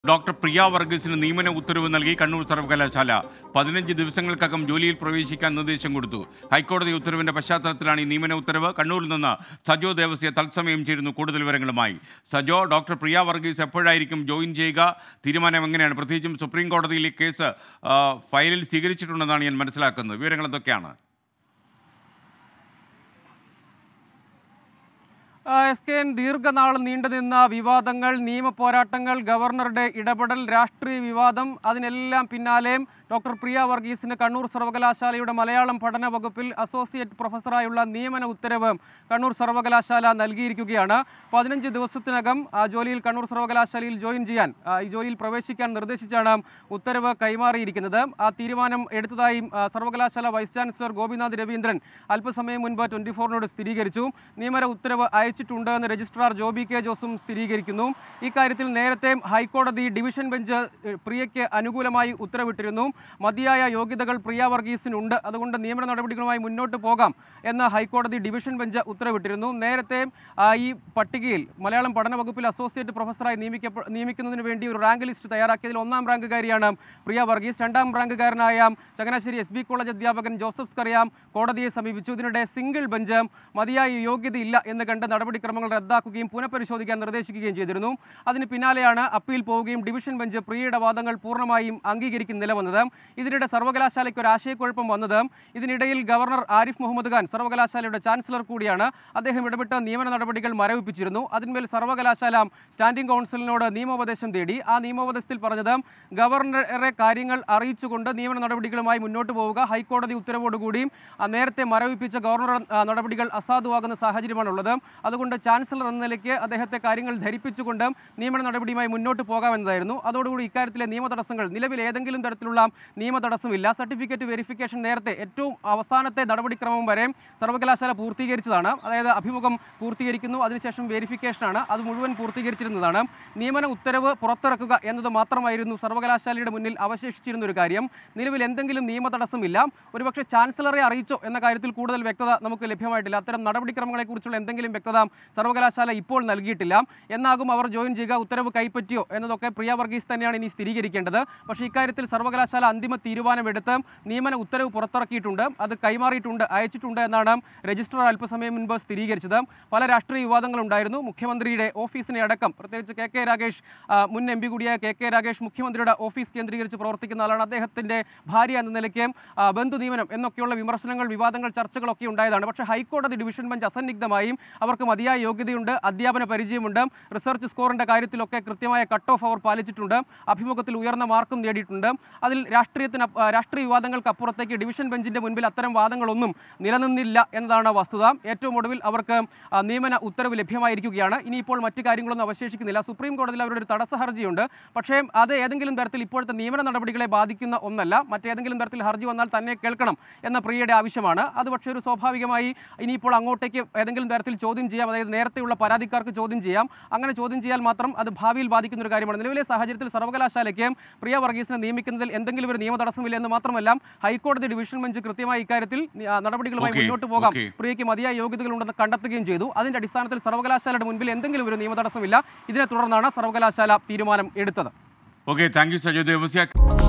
Doctor പ്രിയ വർഗീസിന് നിയമന ഉത്തരവ് നൽകി കണ്ണൂർ സർവകലാശാല 15 ദിവസങ്ങൾക്കകം ജോലിയിൽ പ്രവേശിക്കാൻ നിർദ്ദേശം കൊടുത്തു. ഹൈക്കോടതി ഉത്തരവിന്റെ പശ്ചാത്തലത്തിലാണ് ഈ നിയമന ഉത്തരവ്. കണ്ണൂരിൽ നിന്ന് സജോ ദേവസ്യ തത്സമയം ചേരുന്നു കൂടുതൽ വിവരങ്ങളുമായി. സജോ, ഡോക്ടർ പ്രിയ വർഗീസ് എപ്പോഴായിരിക്കും ജോയിൻ ചെയ്യുക? തീരുമാനം എങ്ങനെയാണ്? പ്രത്യേകിച്ചും സുപ്രീം കോടതിയിൽ ഈ കേസ് ഫയലിൽ സ്വീകരിച്ചിട്ടുണ്ടെന്നാണ് ഞാൻ മനസ്സിലാക്കുന്നത്. വിവരങ്ങൾ എന്തൊക്കെയാണ്? SKN ദീർഘനാൾ നീണ്ടുനിന്ന വിവാദങ്ങൾ, നിയമ പോരാട്ടങ്ങൾ, ഗവർണറുടെ ഇടപെടൽ, രാഷ്ട്രീയ വിവാദം, അതിനെല്ലാം പിന്നാലെയും ഡോക്ടർ പ്രിയ വർഗീസിന് കണ്ണൂർ സർവകലാശാലയുടെ മലയാളം പഠന വകുപ്പിൽ അസോസിയേറ്റ് പ്രൊഫസറായുള്ള നിയമന ഉത്തരവ് കണ്ണൂർ സർവകലാശാല നൽകിയിരിക്കുകയാണ്. 15 ദിവസത്തിനകം ജോലിയിൽ കണ്ണൂർ സർവകലാശാലയിൽ ജോയിൻ ചെയ്യാൻ, ഈ ജോലിയിൽ പ്രവേശിക്കാൻ നിർദ്ദേശിച്ചാണ് ഉത്തരവ് കൈമാറിയിരിക്കുന്നത്. ആ തീരുമാനം എടുത്തതായി സർവകലാശാല വൈസ് ചാൻസലർ ഗോപിനാഥ് രവീന്ദ്രൻ അല്പസമയം മുൻപ് 24നോട് സ്ഥിരീകരിച്ചു. നിയമന ഉത്തരവ് അയച്ചിട്ടുണ്ട് എന്ന് രജിസ്ട്രാർ ജോബി കെ ജോസും സ്ഥിരീകരിക്കുന്നു. ഇക്കാര്യത്തിൽ നേരത്തെ ഹൈക്കോടതി ഡിവിഷൻ ബെഞ്ച് പ്രിയയ്ക്ക് അനുകൂലമായി ഉത്തരവിട്ടിരുന്നു. മതിയായ യോഗ്യതകൾ പ്രിയ വർഗീസിനുണ്ട്, അതുകൊണ്ട് നിയമന നടപടികളുമായി മുന്നോട്ട് പോകാം എന്ന് ഹൈക്കോടതി ഡിവിഷൻ ബെഞ്ച് ഉത്തരവിട്ടിരുന്നു. നേരത്തെ ഈ പട്ടികയിൽ മലയാളം പഠന വകുപ്പിൽ അസോസിയേറ്റ് പ്രൊഫസറായി നിയമിക്കുന്നതിന് വേണ്ടി ഒരു റാങ്ക് ലിസ്റ്റ് തയ്യാറാക്കിയതിൽ 1ാം റാങ്കുകാരിയാണ് പ്രിയ വർഗീസ്. 2ാം റാങ്കുകാരനായ ചങ്ങനാശ്ശേരി SB കോളേജ് അധ്യാപകൻ ജോസഫ് സ്കറിയാം കോടതിയെ സമീപിച്ചു. ഇതിനിടെ സിംഗിൾ ബെഞ്ച് മതിയായ യോഗ്യതയില്ല എന്ന് കണ്ട് നടപടിക്രമങ്ങൾ റദ്ദാക്കുകയും പുനഃപരിശോധിക്കാൻ നിർദ്ദേശിക്കുകയും ചെയ്തിരുന്നു. അതിന് പിന്നാലെയാണ് അപ്പീൽ പോവുകയും ഡിവിഷൻ ബെഞ്ച് പ്രിയയുടെ വാദങ്ങൾ പൂർണ്ണമായും അംഗീകരിക്കുന്ന നില വന്നത്. ഇതിനിടെ സർവകലാശാലയ്ക്ക് ഒരു ആശയക്കുഴപ്പം വന്നത്, ഇതിനിടയിൽ ഗവർണർ ആരിഫ് മുഹമ്മദ് ഖാൻ സർവകലാശാലയുടെ ചാൻസലർ കൂടിയാണ്. അദ്ദേഹം ഇടപെട്ട് നിയമന നടപടികൾ മരവിപ്പിച്ചിരുന്നു. അതിന്മേൽ സർവകലാശാല സ്റ്റാൻഡിംഗ് കൗൺസിലിനോട് നിയമോപദേശം തേടി. ആ നിയമോപദേശത്തിൽ പറഞ്ഞത്, ഗവർണറെ കാര്യങ്ങൾ അറിയിച്ചുകൊണ്ട് നിയമന നടപടികളുമായി മുന്നോട്ട് പോവുക, ഹൈക്കോടതി ഉത്തരവോടുകൂടി നേരത്തെ മരവിപ്പിച്ച ഗവർണർ നടപടികൾ അസാധുവാകുന്ന സാഹചര്യമാണുള്ളത്, അതുകൊണ്ട് ചാൻസലർ എന്ന നിലയ്ക്ക് അദ്ദേഹത്തെ കാര്യങ്ങൾ ധരിപ്പിച്ചുകൊണ്ട് നിയമന നടപടിയുമായി മുന്നോട്ട് പോകാമെന്നതായിരുന്നു. അതോടുകൂടി ഇക്കാര്യത്തിലെ നിയമ തടസ്സങ്ങൾ, നിലവിൽ ഏതെങ്കിലും തരത്തിലുള്ള നിയമ തടസ്സമില്ല. സർട്ടിഫിക്കറ്റ് വെരിഫിക്കേഷൻ നേരത്തെ ഏറ്റവും അവസാനത്തെ നടപടിക്രമം വരെ സർവകലാശാല പൂർത്തീകരിച്ചതാണ്. അതായത് അഭിമുഖം പൂർത്തീകരിക്കുന്നു, അതിനുശേഷം വെരിഫിക്കേഷനാണ്, അത് മുഴുവൻ പൂർത്തീകരിച്ചിരുന്നതാണ്. നിയമന ഉത്തരവ് പുറത്തിറക്കുക എന്നത് മാത്രമായിരുന്നു സർവകലാശാലയുടെ മുന്നിൽ അവശേഷിച്ചിരുന്ന ഒരു കാര്യം. നിലവിൽ എന്തെങ്കിലും നിയമ തടസ്സമില്ല. ഒരുപക്ഷെ ചാൻസലറെ അറിയിച്ചോ എന്ന കാര്യത്തിൽ കൂടുതൽ വ്യക്തത നമുക്ക് ലഭ്യമായിട്ടില്ല. അത്തരം നടപടിക്രമങ്ങളെക്കുറിച്ചുള്ള എന്തെങ്കിലും വ്യക്തത സർവകലാശാല ഇപ്പോൾ നൽകിയിട്ടില്ല. എന്നാകും അവർ ജോയിൻ ചെയ്യുക, ഉത്തരവ് കൈപ്പറ്റിയോ എന്നതൊക്കെ പ്രിയ വർഗീസ് തന്നെയാണ് ഇനി സ്ഥിരീകരിക്കേണ്ടത്. പക്ഷേ ഇക്കാര്യത്തിൽ സർവകലാശാല അന്തിമ തീരുമാനമെടുത്ത് നിയമന ഉത്തരവ് പുറത്തിറക്കിയിട്ടുണ്ട്, അത് കൈമാറിയിട്ടുണ്ട്, അയച്ചിട്ടുണ്ട് എന്നാണ് രജിസ്ട്രാർ അല്പസമയം മുൻപ് സ്ഥിരീകരിച്ചത്. പല രാഷ്ട്രീയ വിവാദങ്ങളുണ്ടായിരുന്നു. മുഖ്യമന്ത്രിയുടെ ഓഫീസിനെ അടക്കം, പ്രത്യേകിച്ച് KK രാഗേഷ്, മുൻ MP കൂടിയായ KK രാഗേഷ് മുഖ്യമന്ത്രിയുടെ ഓഫീസ് കേന്ദ്രീകരിച്ച് പ്രവർത്തിക്കുന്ന ആളാണ്. അദ്ദേഹത്തിൻ്റെ ഭാര്യ എന്ന നിലയ്ക്ക് ബന്ധു നിയമനം എന്നൊക്കെയുള്ള വിമർശനങ്ങൾ, വിവാദങ്ങൾ, ചർച്ചകളൊക്കെ ഉണ്ടായതാണ്. പക്ഷേ ഹൈക്കോടതി ഡിവിഷൻ ബെഞ്ച് അസന്നിഗ്ധമായും അവർക്ക് മതിയായ യോഗ്യതയുണ്ട്, അധ്യാപന പരിചയമുണ്ട്, റിസർച്ച് സ്കോറിൻ്റെ കാര്യത്തിലൊക്കെ കൃത്യമായ കട്ട് ഓഫ് അവർ പാലിച്ചിട്ടുണ്ട്, അഭിമുഖത്തിൽ ഉയർന്ന മാർക്കും നേടിയിട്ടുണ്ട്. അതിൽ രാഷ്ട്രീയ വിവാദങ്ങൾക്ക് അപ്പുറത്തേക്ക് ഡിവിഷൻ ബെഞ്ചിൻ്റെ മുൻപിൽ അത്തരം വാദങ്ങളൊന്നും നിലനിന്നില്ല എന്നതാണ് വസ്തുത. ഏറ്റവും ഒടുവിൽ അവർക്ക് നിയമന ഉത്തരവ് ലഭ്യമായിരിക്കുകയാണ്. ഇനിയിപ്പോൾ മറ്റു കാര്യങ്ങളൊന്നും അവശേഷിക്കുന്നില്ല. സുപ്രീം കോടതിയിൽ അവരുടെ ഒരു തടസ്സ ഹർജിയുണ്ട്. പക്ഷേ അത് ഏതെങ്കിലും തരത്തിൽ ഇപ്പോഴത്തെ നിയമന നടപടികളെ ബാധിക്കുന്ന ഒന്നല്ല. മറ്റേതെങ്കിലും തരത്തിൽ ഹർജി വന്നാൽ തന്നെ കേൾക്കണം എന്ന പ്രിയയുടെ ആവശ്യമാണ്. അത് പക്ഷേ ഒരു സ്വാഭാവികമായി ഇനിയിപ്പോൾ അങ്ങോട്ടേക്ക് ഏതെങ്കിലും തരത്തിൽ ചോദ്യം ചെയ്യാം, അതായത് നേരത്തെയുള്ള പരാതിക്കാർക്ക് ചോദ്യം ചെയ്യാം. അങ്ങനെ ചോദ്യം ചെയ്യാൽ മാത്രം അത് ഭാവിയിൽ ബാധിക്കുന്ന ഒരു കാര്യമാണ്. നിലവിലെ സാഹചര്യത്തിൽ സർവകലാശാലയ്ക്ക് പ്രിയ വർഗീസിനെ നിയമിക്കുന്നതിൽ എന്തെങ്കിലും ഒരു നിയമ തടസ്സമില്ല എന്ന് മാത്രമല്ല, ഹൈക്കോടതി ഡിവിഷൻ ബെഞ്ച് കൃത്യമായി ഇക്കാര്യത്തിൽ നടപടികളുമായി മുന്നോട്ട് പോകാം, പ്രിയയ്ക്ക് മതിയായ യോഗ്യതകളുണ്ടെന്ന് കണ്ടെത്തുകയും ചെയ്തു. അതിന്റെ അടിസ്ഥാനത്തിൽ സർവകലാശാലയുടെ മുൻപിൽ എന്തെങ്കിലും ഒരു നിയമ തടസ്സമില്ല. ഇതിനെ തുടർന്നാണ് സർവകലാശാല തീരുമാനം എടുത്തത്. Thank you Sajo Devasya.